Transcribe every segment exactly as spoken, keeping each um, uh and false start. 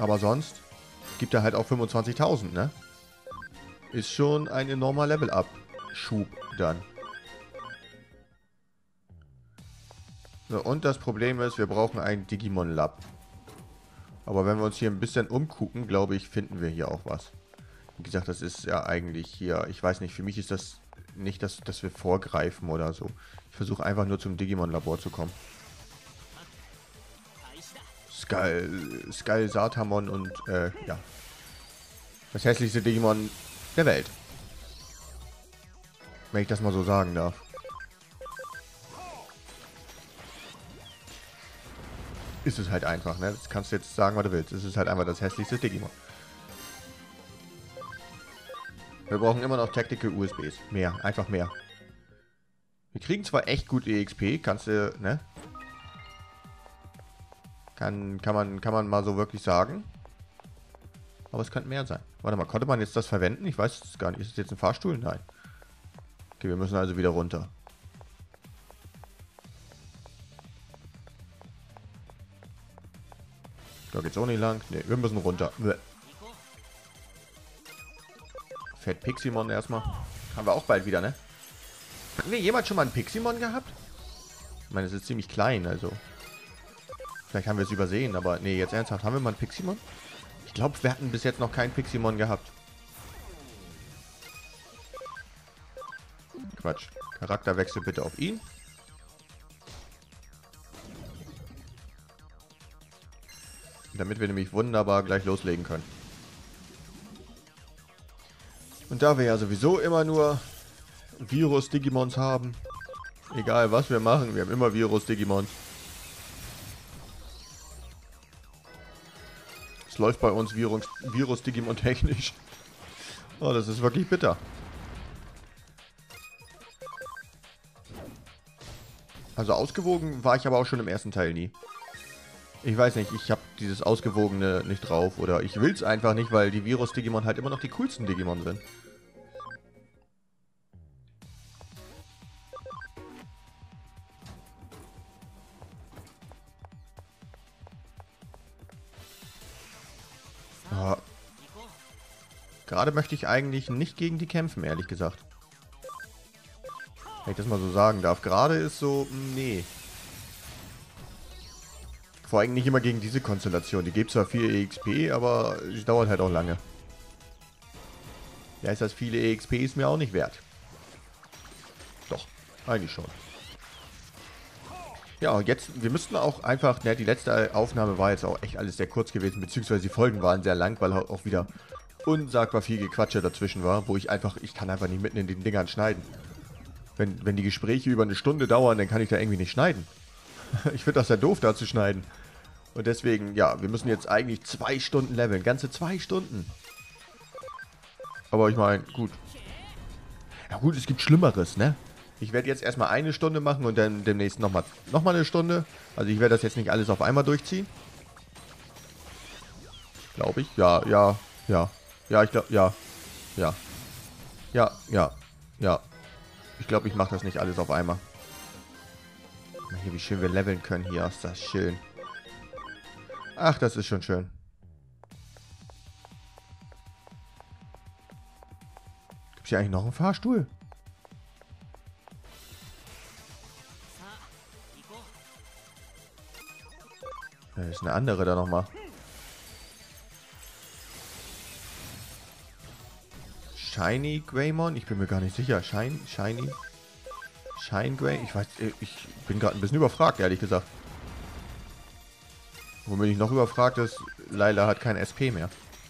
Aber sonst gibt er halt auch fünfundzwanzigtausend, ne? Ist schon ein enormer Level-Up-Schub dann. So, und das Problem ist, wir brauchen ein Digimon Lab. Aber wenn wir uns hier ein bisschen umgucken, glaube ich, finden wir hier auch was. Wie gesagt, das ist ja eigentlich hier, ich weiß nicht, für mich ist das nicht, dass, dass wir vorgreifen oder so. Ich versuche einfach nur zum Digimon-Labor zu kommen. Skull, Skull Satamon und, äh, ja. Das hässlichste Digimon der Welt. Wenn ich das mal so sagen darf. Ist es halt einfach, ne? Das kannst du jetzt sagen, was du willst. Es ist halt einfach das hässlichste Digimon. Wir brauchen immer noch Tactical U S Bs. Mehr, einfach mehr. Wir kriegen zwar echt gut E X P, kannst du, ne? Kann, kann, man, kann man mal so wirklich sagen. Aber es könnte mehr sein. Warte mal, konnte man jetzt das verwenden? Ich weiß es gar nicht. Ist es jetzt ein Fahrstuhl? Nein. Okay, wir müssen also wieder runter. Da geht's auch nicht lang. Ne, wir müssen runter. Fett Piximon erstmal. Haben wir auch bald wieder, ne? Hatten wir jemals schon mal einen Piximon gehabt? Ich meine, es ist ziemlich klein, also. Vielleicht haben wir es übersehen, aber nee, jetzt ernsthaft. Haben wir mal einen Piximon? Ich glaube, wir hatten bis jetzt noch keinen Piximon gehabt. Quatsch. Charakterwechsel bitte auf ihn. Damit wir nämlich wunderbar gleich loslegen können. Und da wir ja sowieso immer nur Virus-Digimons haben, egal was wir machen, wir haben immer Virus-Digimons. Es läuft bei uns Virus, Virus-Digimon technisch. Oh, das ist wirklich bitter. Also ausgewogen war ich aber auch schon im ersten Teil nie. Ich weiß nicht, ich habe dieses Ausgewogene nicht drauf. Oder ich will es einfach nicht, weil die Virus-Digimon halt immer noch die coolsten Digimon sind. Oh. Gerade möchte ich eigentlich nicht gegen die kämpfen, ehrlich gesagt. Wenn ich das mal so sagen darf. Gerade ist so, nee. Vor allem nicht immer gegen diese Konstellation. Die gibt zwar viel E X P, aber sie dauert halt auch lange. Ja, ist das viele E X P ist mir auch nicht wert. Doch, eigentlich schon. Ja, und jetzt, wir müssten auch einfach, ne, die letzte Aufnahme war jetzt auch echt alles sehr kurz gewesen, beziehungsweise die Folgen waren sehr lang, weil auch wieder unsagbar viel Gequatsche dazwischen war, wo ich einfach, ich kann einfach nicht mitten in den Dingern schneiden. Wenn, wenn die Gespräche über eine Stunde dauern, dann kann ich da irgendwie nicht schneiden. Ich finde das ja doof, da zu schneiden. Und deswegen, ja, wir müssen jetzt eigentlich zwei Stunden leveln. Ganze zwei Stunden. Aber ich meine, gut. Ja gut, es gibt Schlimmeres, ne? Ich werde jetzt erstmal eine Stunde machen und dann demnächst nochmal noch mal eine Stunde. Also ich werde das jetzt nicht alles auf einmal durchziehen. Glaube ich. Ja, ja, ja. Ja, ich glaube, ja. Ja. Ja, ja, ja. Ich glaube, ich mache das nicht alles auf einmal. Hier, wie schön wir leveln können. Hier ist das schön. Ach, das ist schon schön. Gibt es hier eigentlich noch einen Fahrstuhl? Da ist eine andere da nochmal. Shiny Greymon? Ich bin mir gar nicht sicher. Shine, Shiny? Shine Grey? Ich weiß, ich bin gerade ein bisschen überfragt, ehrlich gesagt. Womit ich noch überfragt ist, Layla hat kein S P mehr.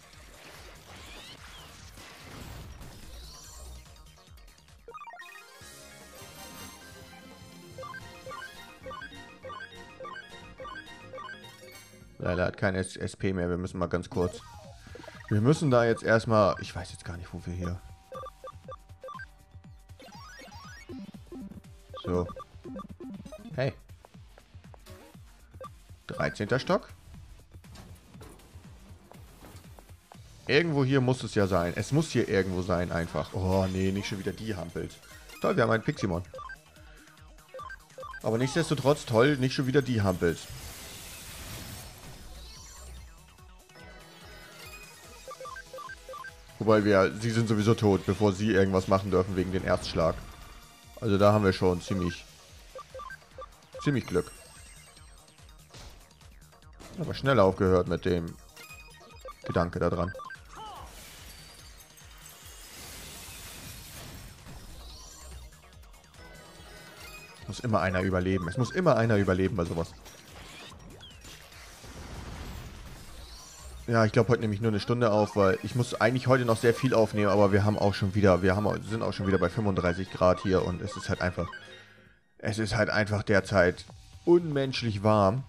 Layla hat kein S P mehr, wir müssen mal ganz kurz. Wir müssen da jetzt erstmal, ich weiß jetzt gar nicht, wo wir hier. So. Hey. dreizehnter Stock. Irgendwo hier muss es ja sein. Es muss hier irgendwo sein, einfach. Oh, nee, nicht schon wieder die Hampels. Toll, wir haben einen Piximon. Aber nichtsdestotrotz, toll, nicht schon wieder die Hampels. Wobei wir, sie sind sowieso tot, bevor sie irgendwas machen dürfen wegen den Erstschlag. Also da haben wir schon ziemlich, ziemlich Glück. Aber schnell aufgehört mit dem Gedanke da dran. Es muss immer einer überleben. Es muss immer einer überleben bei sowas. Ja, ich glaube, heute nehme ich nur eine Stunde auf, weil ich muss eigentlich heute noch sehr viel aufnehmen, aber wir haben auch schon wieder, wir haben, sind auch schon wieder bei fünfunddreißig Grad hier und es ist halt einfach, es ist halt einfach derzeit unmenschlich warm.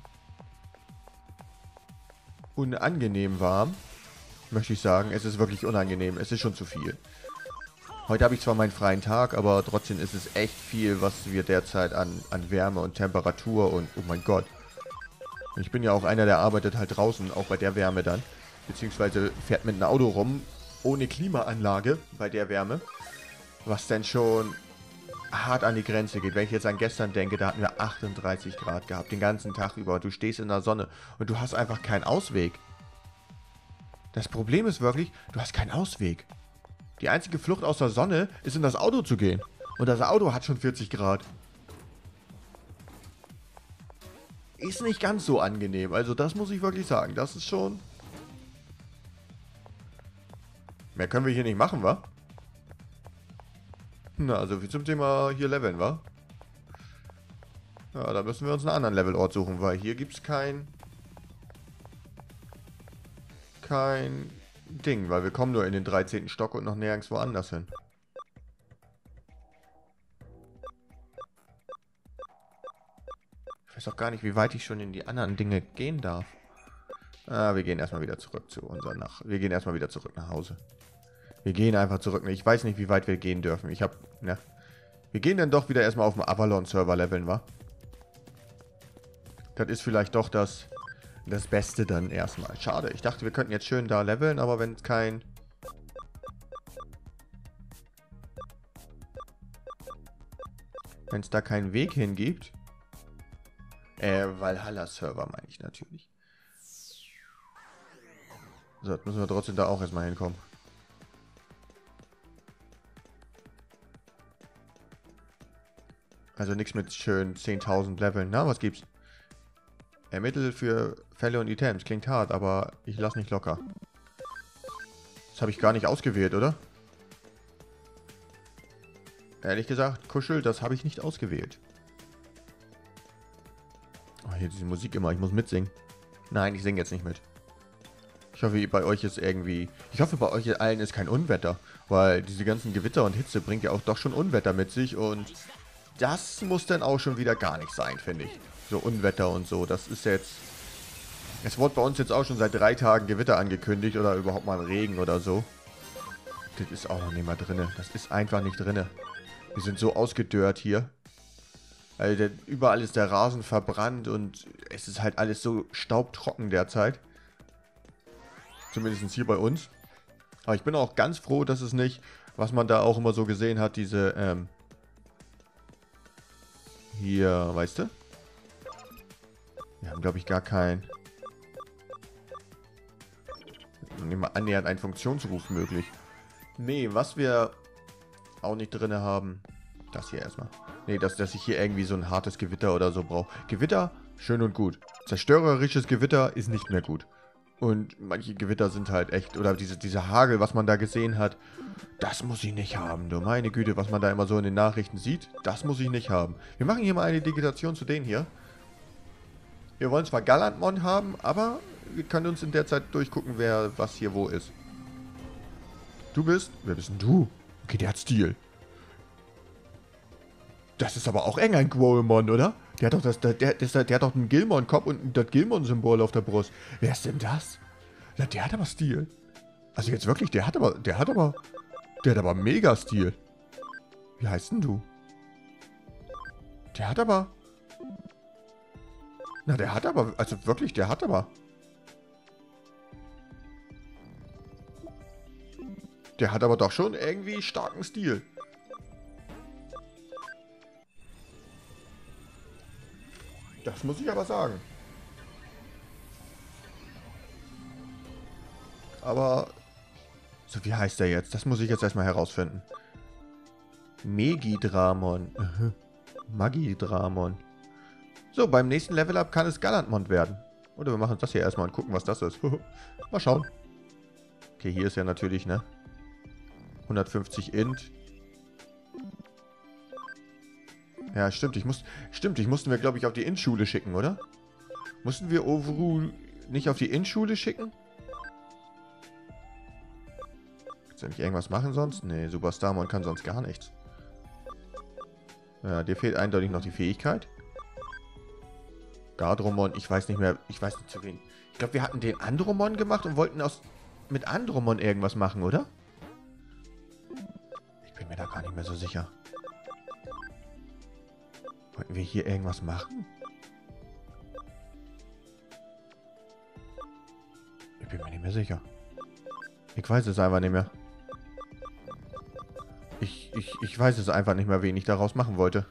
Unangenehm warm, möchte ich sagen. Es ist wirklich unangenehm, es ist schon zu viel. Heute habe ich zwar meinen freien Tag, aber trotzdem ist es echt viel, was wir derzeit an, an Wärme und Temperatur und, oh mein Gott. Ich bin ja auch einer, der arbeitet halt draußen, auch bei der Wärme dann. Beziehungsweise fährt mit einem Auto rum, ohne Klimaanlage, bei der Wärme. Was denn schon hart an die Grenze geht. Wenn ich jetzt an gestern denke, da hatten wir achtunddreißig Grad gehabt, den ganzen Tag über. Du stehst in der Sonne und du hast einfach keinen Ausweg. Das Problem ist wirklich, du hast keinen Ausweg. Die einzige Flucht aus der Sonne ist, in das Auto zu gehen. Und das Auto hat schon vierzig Grad. Ist nicht ganz so angenehm. Also das muss ich wirklich sagen. Das ist schon... Mehr können wir hier nicht machen, wa? Na, also wie zum Thema hier leveln, wa? Ja, da müssen wir uns einen anderen Levelort suchen, weil hier gibt es kein... Kein Ding, weil wir kommen nur in den dreizehnten Stock und noch nirgendwo anders hin. Ich weiß auch gar nicht, wie weit ich schon in die anderen Dinge gehen darf. Ah, wir gehen erstmal wieder zurück zu unserer Nach... Wir gehen erstmal wieder zurück nach Hause. Wir gehen einfach zurück. Ich weiß nicht, wie weit wir gehen dürfen. Ich hab... Ne. Wir gehen dann doch wieder erstmal auf dem Avalon-Server leveln, wa? Das ist vielleicht doch das... Das Beste dann erstmal. Schade. Ich dachte, wir könnten jetzt schön da leveln, aber wenn es kein... Wenn es da keinen Weg hingibt... Äh, Valhalla-Server meine ich natürlich. So, jetzt müssen wir trotzdem da auch erstmal hinkommen. Also nichts mit schön zehntausend Leveln. Na, was gibt's? Ermittel für Fälle und Items. Klingt hart, aber ich lasse nicht locker. Das habe ich gar nicht ausgewählt, oder? Ehrlich gesagt, Kuschel, das habe ich nicht ausgewählt. Oh, hier diese Musik immer. Ich muss mitsingen. Nein, ich singe jetzt nicht mit. Ich hoffe, bei euch ist irgendwie... Ich hoffe, bei euch allen ist kein Unwetter. Weil diese ganzen Gewitter und Hitze bringt ja auch doch schon Unwetter mit sich. Und das muss dann auch schon wieder gar nicht sein, finde ich. So Unwetter und so. Das ist jetzt... Es wurde bei uns jetzt auch schon seit drei Tagen Gewitter angekündigt. Oder überhaupt mal Regen oder so. Das ist auch noch nicht mal drin. Das ist einfach nicht drin. Wir sind so ausgedörrt hier. Also der, überall ist der Rasen verbrannt. Und es ist halt alles so staubtrocken derzeit. Zumindest hier bei uns. Aber ich bin auch ganz froh, dass es nicht, was man da auch immer so gesehen hat, diese, ähm, hier, weißt du? Wir haben, glaube ich, gar kein, nicht mal annähernd einen Funktionsruf möglich. Nee, was wir auch nicht drin haben, das hier erstmal. Nee, dass, dass ich hier irgendwie so ein hartes Gewitter oder so brauche. Gewitter, schön und gut. Zerstörerisches Gewitter ist nicht mehr gut. Und manche Gewitter sind halt echt, oder diese, diese Hagel, was man da gesehen hat, das muss ich nicht haben, du. Meine Güte, was man da immer so in den Nachrichten sieht, das muss ich nicht haben. Wir machen hier mal eine Digitation zu denen hier. Wir wollen zwar Gallantmon haben, aber wir können uns in der Zeit durchgucken, wer was hier wo ist. Du bist? Wer bist denn du? Okay, der hat Stil. Das ist aber auch eng ein Quollmon, oder? Der hat doch das, der, der, der, der hat doch einen Gilmon-Kopf und das Gilmon-Symbol auf der Brust. Wer ist denn das? Ja, der hat aber Stil. Also jetzt wirklich, der hat aber, der hat aber, der hat aber mega Stil. Wie heißt denn du? Der hat aber... Na, der hat aber, also wirklich, der hat aber... Der hat aber doch schon irgendwie starken Stil. Das muss ich aber sagen. Aber So, wie heißt der jetzt? Das muss ich jetzt erstmal herausfinden. Megidramon. Magidramon. So, beim nächsten Level-Up kann es Galantmond werden. Oder wir machen das hier erstmal und gucken, was das ist. Mal schauen. Okay, hier ist ja natürlich, ne? hundertfünfzig Int. Ja, stimmt. Ich muss, stimmt, ich mussten wir, glaube ich, auf die Int-Schule schicken, oder? Mussten wir Overrule nicht auf die Int-Schule schicken? Kannst du nicht irgendwas machen sonst? Nee, Super Starmon kann sonst gar nichts. Ja, dir fehlt eindeutig noch die Fähigkeit. Gardromon, ich weiß nicht mehr, ich weiß nicht zu wen. Ich glaube, wir hatten den Andromon gemacht und wollten aus mit Andromon irgendwas machen, oder? Ich bin mir da gar nicht mehr so sicher. Wollten wir hier irgendwas machen? Ich bin mir nicht mehr sicher. Ich weiß es einfach nicht mehr. Ich, ich, ich weiß es einfach nicht mehr, wen ich daraus machen wollte.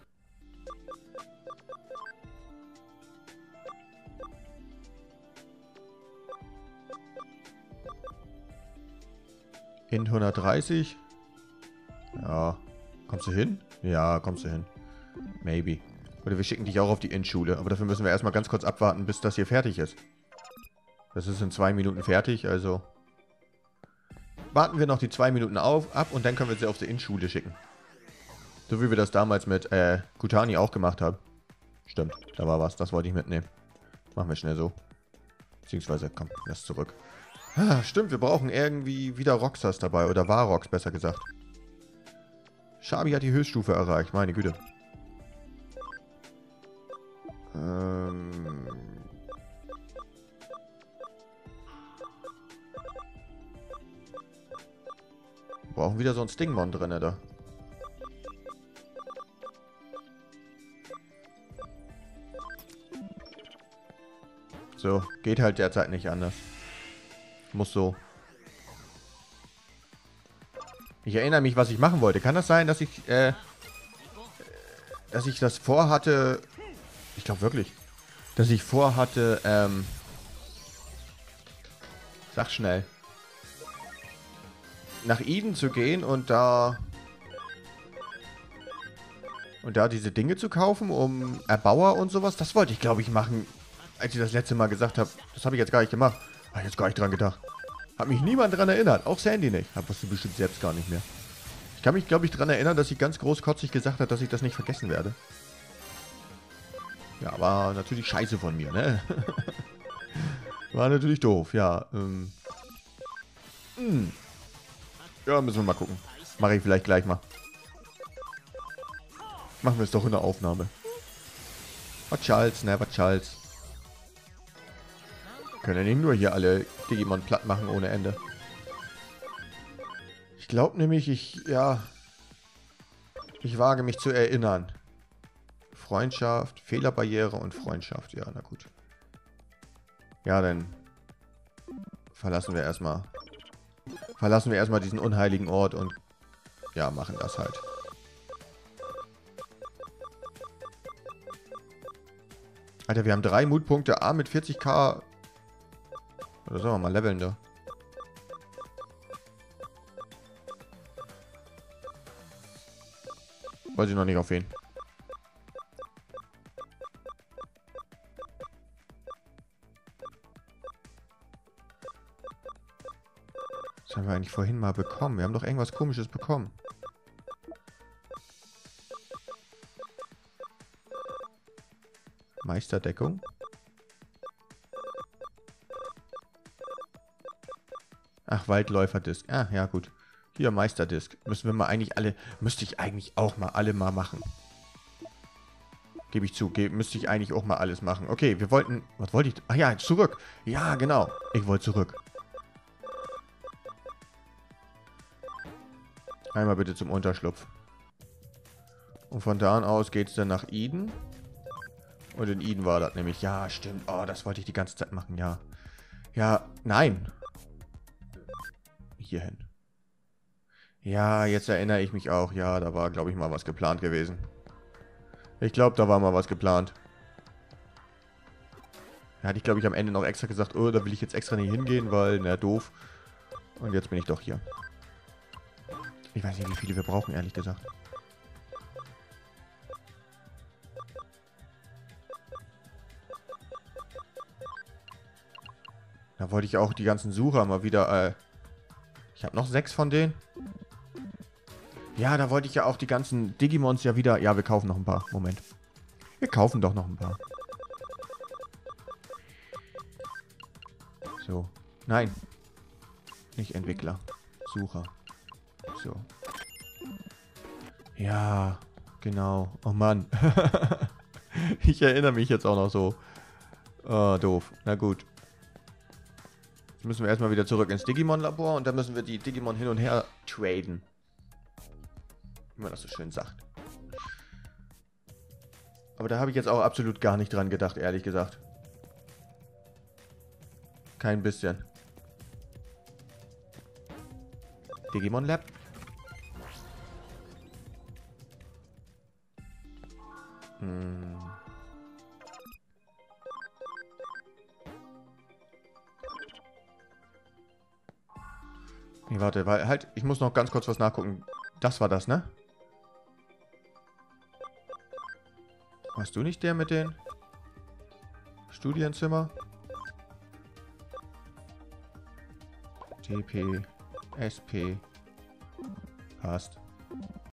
Int hundertdreißig. Ja. Kommst du hin? Ja, kommst du hin. Maybe. Oder wir schicken dich auch auf die Int-Schule. Aber dafür müssen wir erstmal ganz kurz abwarten, bis das hier fertig ist. Das ist in zwei Minuten fertig, also... Warten wir noch die zwei Minuten auf, ab und dann können wir sie auf die Int-Schule schicken. So wie wir das damals mit äh, Kutani auch gemacht haben. Stimmt, da war was. Das wollte ich mitnehmen. Machen wir schnell so. Beziehungsweise, komm, lass zurück. Ah, stimmt, wir brauchen irgendwie wieder Roxas dabei. Oder Varrox, besser gesagt. Shabi hat die Höchststufe erreicht. Meine Güte. Ähm... Wir brauchen wieder so ein Stingmon drin, da. So, geht halt derzeit nicht anders. Muss so. Ich erinnere mich, was ich machen wollte. Kann das sein, dass ich, äh, dass ich das vorhatte... Ich glaube wirklich. Dass ich vorhatte, ähm... Sag schnell. Nach Eden zu gehen und da... Und da diese Dinge zu kaufen, um Erbauer und sowas. Das wollte ich, glaube ich, machen, als ich das letzte Mal gesagt habe. Das habe ich jetzt gar nicht gemacht. Habe ich jetzt gar nicht dran gedacht. Hat mich niemand dran erinnert. Auch Sandy nicht. Hat du bestimmt selbst gar nicht mehr. Ich kann mich, glaube ich, dran erinnern, dass sie ganz großkotzig gesagt hat, dass ich das nicht vergessen werde. Ja, war natürlich scheiße von mir, ne? War natürlich doof, ja. Ähm. Hm. Ja, müssen wir mal gucken. Mache ich vielleicht gleich mal. Machen wir es doch in der Aufnahme. Was Charles, ne? Was Charles. Können ja nicht nur hier alle Digimon platt machen ohne Ende. Ich glaube nämlich, ich, ja... Ich wage mich zu erinnern. Freundschaft, Fehlerbarriere und Freundschaft. Ja, na gut. Ja, dann verlassen wir erstmal... Verlassen wir erstmal diesen unheiligen Ort und... Ja, machen das halt. Alter, wir haben drei Mutpunkte. A mit vierzig k... Oder sollen wir mal leveln da? Weiß ich noch nicht auf wen. Was haben wir eigentlich vorhin mal bekommen? Wir haben doch irgendwas Komisches bekommen. Meisterdeckung. Ach, Waldläuferdisk. Ah, ja gut. Hier, Meisterdisk. Müssen wir mal eigentlich alle... Müsste ich eigentlich auch mal alle mal machen. Gebe ich zu. Ge müsste ich eigentlich auch mal alles machen. Okay, wir wollten... Was wollte ich? Ach ja, zurück. Ja, genau. Ich wollte zurück. Einmal bitte zum Unterschlupf. Und von da aus geht es dann nach Eden. Und in Eden war das nämlich... Ja, stimmt. Oh, das wollte ich die ganze Zeit machen. Ja. Ja, nein. Hierhin. Ja, jetzt erinnere ich mich auch. Ja, da war, glaube ich, mal was geplant gewesen. Ich glaube, da war mal was geplant. Da hatte ich, glaube ich, am Ende noch extra gesagt, oh, da will ich jetzt extra nicht hingehen, weil, na, doof. Und jetzt bin ich doch hier. Ich weiß nicht, wie viele wir brauchen, ehrlich gesagt. Da wollte ich auch die ganzen Sucher mal wieder, äh... Ich habe noch sechs von denen. Ja, da wollte ich ja auch die ganzen Digimons ja wieder... Ja, wir kaufen noch ein paar. Moment. Wir kaufen doch noch ein paar. So. Nein. Nicht Entwickler. Sucher. So. Ja, genau. Oh Mann. Ich erinnere mich jetzt auch noch so. Oh, doof. Na gut. Jetzt müssen wir erstmal wieder zurück ins Digimon-Labor und dann müssen wir die Digimon hin und her traden. Wie man das so schön sagt. Aber da habe ich jetzt auch absolut gar nicht dran gedacht, ehrlich gesagt. Kein bisschen. Digimon Lab. Hm. Nee, warte, weil halt, ich muss noch ganz kurz was nachgucken. Das war das, ne? Warst du nicht der mit den Studienzimmer? T P, S P. Passt.